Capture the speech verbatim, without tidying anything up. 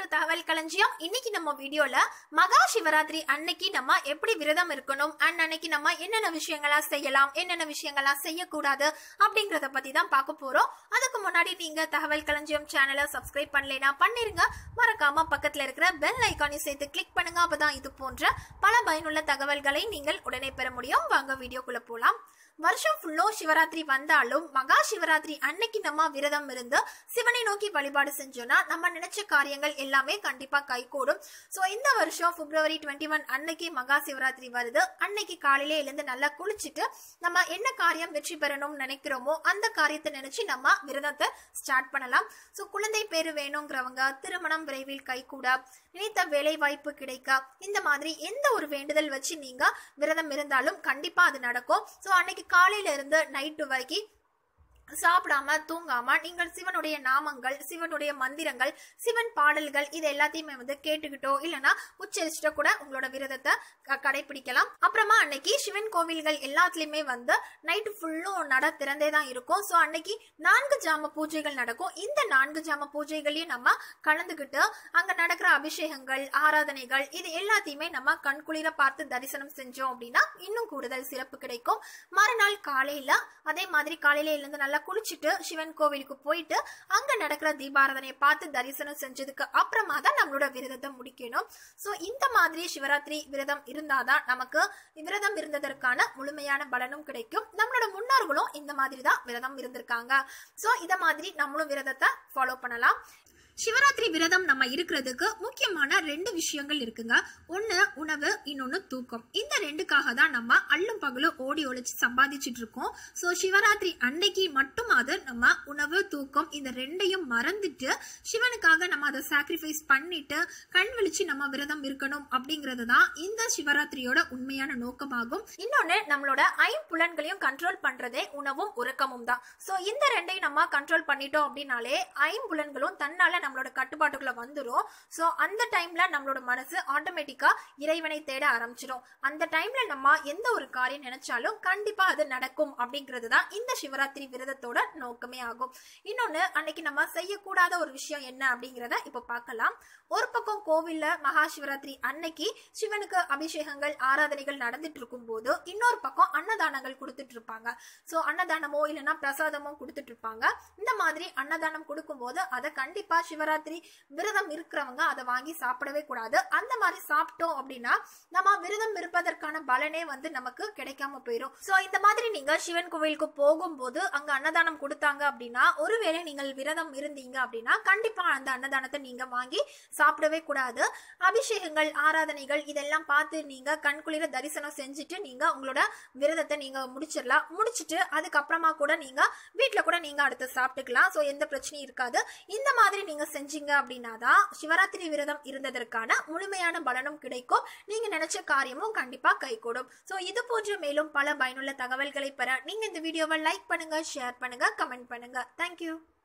தகவல் களஞ்சியம். இன்னைக்கு நம்ம வீடியோல மகா சிவராத்திரி அன்னைக்கு நம்ம எப்படி விரதம் இருக்கணும் அண்ட் அன்னைக்கு நம்ம என்னென்ன விஷயங்களா செய்யலாம், என்னென்ன விஷயங்களா செய்யக்கூடாது அப்படிங்கறத பத்தி தான் பார்க்க போறோம். அதுக்கு முன்னாடி நீங்க தகவல் களஞ்சியம் சேனலை சப்ஸ்கிரைப் பண்ணலைனா பண்ணிருங்க. மறக்காம பக்கத்துல இருக்கிற பெல் ஐகானை சேர்த்து கிளிக் பண்ணுங்க. அப்பதான் இது போன்ற பல பயனுள்ள தகவல்களை நீங்கள் உடனே பெற முடியும். வாங்க வீடியோக்குள்ள போலாம். வருஷம் ஃபுல்லோ சிவராத்திரி வந்தாலும் மகா சிவராத்திரி அன்னைக்கு நம்ம விரதம் இருந்து சிவனை நோக்கி வழிபாடு செஞ்சோம்னா நம்ம நினைச்ச காரியங்கள் எல்லாமே கண்டிப்பா கைகூடும். சோ இந்த வருஷம் பிப்ரவரி இருபத்தி ஒன்று அன்னைக்கு மகா சிவராத்திரி வருது. அன்னைக்கு காலையில எழுந்து நல்லா குளிச்சுட்டு நம்ம என்ன காரியம் வெற்றி பெறணும்னு நினைக்கிறோமோ அந்த காரியத்தை நினைச்சு நம்ம விரதத்தை ஸ்டார்ட் பண்ணலாம். சோ குழந்தை பேரு வேணுங்கிறவங்க, திருமணம் விரைவில் கைகூட, நினைத்த வேலை வாய்ப்பு கிடைக்க, இந்த மாதிரி எந்த ஒரு வேண்டுதல் வச்சு நீங்க விரதம் இருந்தாலும் கண்டிப்பா அது நடக்கும். சோ அன்னைக்கு காலையில இருந்து நைட்டு வரைக்கும் சாப்பிடாம தூங்காம நீங்கள் சிவனுடைய நாமங்கள், சிவனுடைய மந்திரங்கள், சிவன் பாடல்கள் இது எல்லாத்தையுமே வந்து கேட்டுக்கிட்டோ இல்லைன்னா உச்சரிச்சுட்டோ கூட உங்களோட விரதத்தை கடைபிடிக்கலாம். அப்புறமா அன்னைக்கு சிவன் கோவில்கள் எல்லாத்துலயுமே வந்து நைட்டு ஃபுல்லும் நட திறந்தே தான் இருக்கும். ஸோ அன்னைக்கு நான்கு ஜாம பூஜைகள் நடக்கும். இந்த நான்கு ஜாம பூஜைகளையும் நம்ம கலந்துகிட்டு அங்க நடக்கிற அபிஷேகங்கள், ஆராதனைகள் இது எல்லாத்தையுமே நம்ம கண்குளிர பார்த்து தரிசனம் செஞ்சோம் அப்படின்னா இன்னும் கூடுதல் சிறப்பு கிடைக்கும். மறுநாள் காலையில அதே மாதிரி காலையில இருந்து நல்லா குளிச்சுட்டு சிவன் கோவிலுக்கு போயிட்டு அங்க நடக்கிற தீபாராதனையை பார்த்து தரிசனம் செஞ்சதுக்கு அப்புறமா தான் நம்மளோட விரதத்தை முடிக்கணும். சோ இந்த மாதிரி சிவராத்திரி விரதம் இருந்தாதான் நமக்கு விரதம் இருந்ததற்கான முழுமையான பலனும் கிடைக்கும். நம்மளோட முன்னோர்களும் இந்த மாதிரி தான் விரதம் இருந்திருக்காங்க. சோ இத மாதிரி நம்மளும் விரதத்தை ஃபாலோ பண்ணலாம். சிவராத்திரி விரதம் நம்ம இருக்கிறதுக்கு முக்கியமான ரெண்டு விஷயங்கள் இருக்குங்க. ஒன்னு உணவு, இன்னொன்னு தூக்கம். இந்த ரெண்டுக்காக தான் நம்ம அள்ளும் பகலும் ஓடி ஒழிச்சு சம்பாதிச்சுட்டு இருக்கோம். சோ சிவராத்திரி அன்னைக்கு மட்டும் அது நம்ம உணவு, தூக்கம் இந்த ரெண்டையும் மறந்துட்டு சிவனுக்காக நம்ம அதை சாக்ரிஃபைஸ் பண்ணிட்டு கண் விழிச்சு நம்ம விரதம் இருக்கணும் அப்படிங்கறது தான் இந்த சிவராத்திரியோட உண்மையான நோக்கமாகும். இன்னொன்னு நம்மளோட ஐம்புலன்களையும் கண்ட்ரோல் பண்றதே உணவும் உறக்கமும் தான். சோ இந்த ரெண்டையும் நம்ம கண்ட்ரோல் பண்ணிட்டோம் அப்படின்னாலே ஐம்புலன்களும் தன்னால நம்மளோட கட்டுப்பாட்டுக்குள்ள வந்துரும். சோ அந்த டைம்ல நம்மளோட மனசு ஆட்டோமேட்டிக்கா இறைவனை தேட ஆரம்பிச்சிடும். அந்த டைம்ல நம்ம எந்த ஒரு காரியம் நினைச்சாலும் கண்டிப்பா அது நடக்கும் அப்படிங்கிறது தான் இந்த சிவராத்திரி விரதத்தோட நோக்கமே ஆகும். இன்னொன்னு அன்னைக்கு நம்ம செய்யக்கூடாத ஒரு விஷயம் என்ன அப்படிங்கறத இப்ப பார்க்கலாம். ஒரு பக்கம் கோவில்ல மகா சிவராத்திரி அன்னைக்கு சிவனுக்கு அபிஷேகங்கள், ஆராதனைகள் நடந்துட்டு இருக்கும் போது இன்னொரு பக்கம் அன்னதானங்கள் கொடுத்துட்டு இருப்பாங்க. சோ அன்னதானமோ இல்லைன்னா பிரசாதமோ கொடுத்துட்டு இருப்பாங்க. இந்த மாதிரி அன்னதானம் கொடுக்கும் போது அதை கண்டிப்பா சிவராத்திரி விரதம் இருக்கிறவங்க அதை வாங்கி சாப்பிடவே கூடாது. அந்த மாதிரி சாப்பிட்டோம் அப்படின்னா நம்ம விரதம் இருப்பதற்கான பலனே வந்து நமக்கு கிடைக்காம போயிடும். சோ இந்த மாதிரி நீங்க சிவன் கோவிலுக்கு போகும்போது அங்க அன்னதானம் கொடுத்தாங்க அப்படின்னா, ஒருவேளை நீங்கள் விரதம் இருந்தீங்க அப்படின்னா கண்டிப்பா அந்த அன்னதானத்தை நீங்க வாங்கி சாப்பிடவே கூடாது. அபிஷேகங்கள், ஆராதனைகள் இதெல்லாம் பார்த்து நீங்க கண்குளிர தரிசனம் செஞ்சுட்டு நீங்க உங்களோட விரதத்தை நீங்க முடிச்சிடலாம். முடிச்சுட்டு அதுக்கப்புறமா கூட நீங்க வீட்டுல கூட நீங்க அடுத்து சாப்பிட்டுக்கலாம். சோ எந்த பிரச்சனையும் இருக்காது. இந்த மாதிரி நீங்க செஞ்சீங்க அப்படின்னா தான் சிவராத்திரி விரதம் இருந்ததற்கான முழுமையான பலனும் கிடைக்கும். நீங்க நினைச்ச காரியமும் கண்டிப்பா கைகூடும். சோ இது போன்ற மேலும் பல பயனுள்ள தகவல்களை பெற நீங்க இந்த வீடியோவை லைக் பண்ணுங்க, ஷேர் பண்ணுங்க, கமெண்ட் பண்ணுங்க. தேங்க்யூ.